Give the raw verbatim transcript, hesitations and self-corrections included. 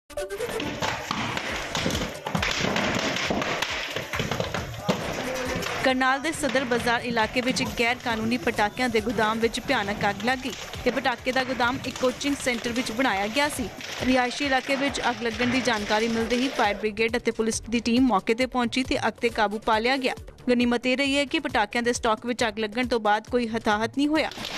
करनाल के सदर बाजार इलाके में गैर कानूनी पटाखियां के गोदाम में भयानक अग लग गई ते पटाखे का गोदाम एक कोचिंग सेंटर में बनाया गया सी। रिहायशी इलाके में अग लगन की जानकारी मिलते ही फायर ब्रिगेड और पुलिस की टीम मौके पर पहुंची ते अग ते काबू पा लिया गया। गनीमत यह रही है कि पटाखियां के स्टॉक में अग लगन तो बाद कोई हताहत नहीं होया।